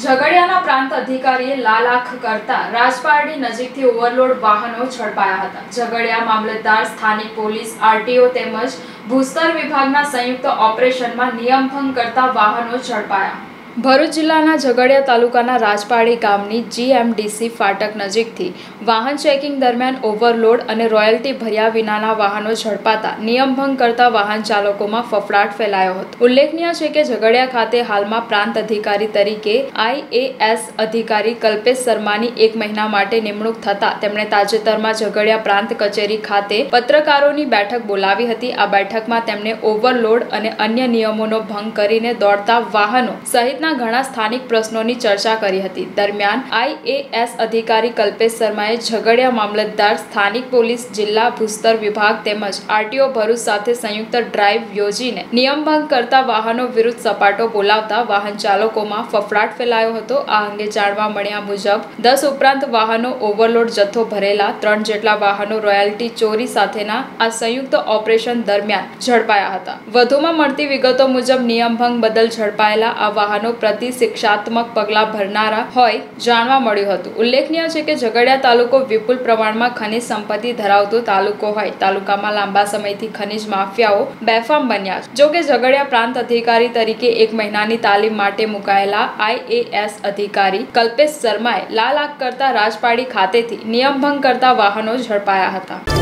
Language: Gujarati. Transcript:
ઝઘડિયાના પ્રાંત અધિકારીએ લાલાખ કરતા રાજપારડી નજીકથી ઓવરલોડ વાહનો ઝડપાયા હતા। ઝઘડિયા મામલતદાર, સ્થાનિક પોલીસ, આરટીઓ તેમજ ભૂસ્તર વિભાગના સંયુક્ત ઓપરેશનમાં નિયમભંગ કરતા વાહનો ઝડપાયા। ભરૂચ જિલ્લાના ઝઘડિયા તાલુકાના રાજપારડી ગામની જીએમડીસી ફાટક નજીકથી વાહન ચેકિંગ દરમિયાન ઓવરલોડ અને રોયલ્ટી ભર્યા વિનાના વાહનો ઝડપાતા નિયમભંગ કરતા વાહન ચાલકોમાં ફફડાટ ફેલાયો હતો। ઉલ્લેખનીય છે કે ઝઘડિયા ખાતે હાલમાં પ્રાંત અધિકારી તરીકે આઈએએસ અધિકારી કલ્પેશ શર્માની 1 મહિના માટે નિમણૂક થતા તેમણે તાજેતરમાં ઝઘડિયા પ્રાંત કચેરી ખાતે પત્રકારોની બેઠક બોલાવી હતી। આ બેઠકમાં તેમણે ઓવરલોડ અને અન્ય નિયમોનો ભંગ કરીને દોડતા વાહનો સહિત ઘણા સ્થાનિક પ્રશ્નોની ચર્ચા કરી હતી। દરમિયાન આઈએએસ અધિકારી કલ્પેશ શર્માએ ઝઘડિયા મામલતદાર, સ્થાનિક પોલીસ, જિલ્લા ભૂસ્તર વિભાગ તેમજ આરટીઓ ભરૂચ સાથે સંયુક્ત ડ્રાઈવ યોજીને નિયમભંગ કરતા વાહનો વિરુદ્ધ સપાટો બોલાવતા વાહન ચાલકોમાં ફફડાટ ફેલાયો હતો। આ અંગે જાણવા મળ્યા મુજબ 10 ઉપરાંત વાહનો ઓવરલોડ જથ્થો ભરેલા, 3 જેટલા વાહનો રોયલ્ટી ચોરી સાથેના આ સંયુક્ત ઓપરેશન દરમિયાન ઝડપાયા હતા। વધુમાં મળતી વિગતો મુજબ નિયમભંગ બદલ ઝડપાયેલા આ વાહનો પ્રતિ શિક્ષાત્મક પગલાં ભરનારા હોય જાણવા મળ્યું હતું। ઉલ્લેખનીય છે કે ઝઘડિયા તાલુકો વિપુલ પ્રમાણમાં ખનિજ સંપત્તિ ધરાવતો તાલુકો હોય તાલુકામાં લાંબા સમયથી ખનિજ માફિયાઓ બેફામ બન્યા છે। જો કે ઝઘડિયા પ્રાંત અધિકારી તરીકે 1 મહિનાની તાલીમ માટે મુકાયેલા આઈએએસ અધિકારી કલ્પેશ શર્માએ લાલાખ કરતા રાજપારડી ખાતેથી નિયમભંગ કરતા વાહનો ઝડપાયા હતા।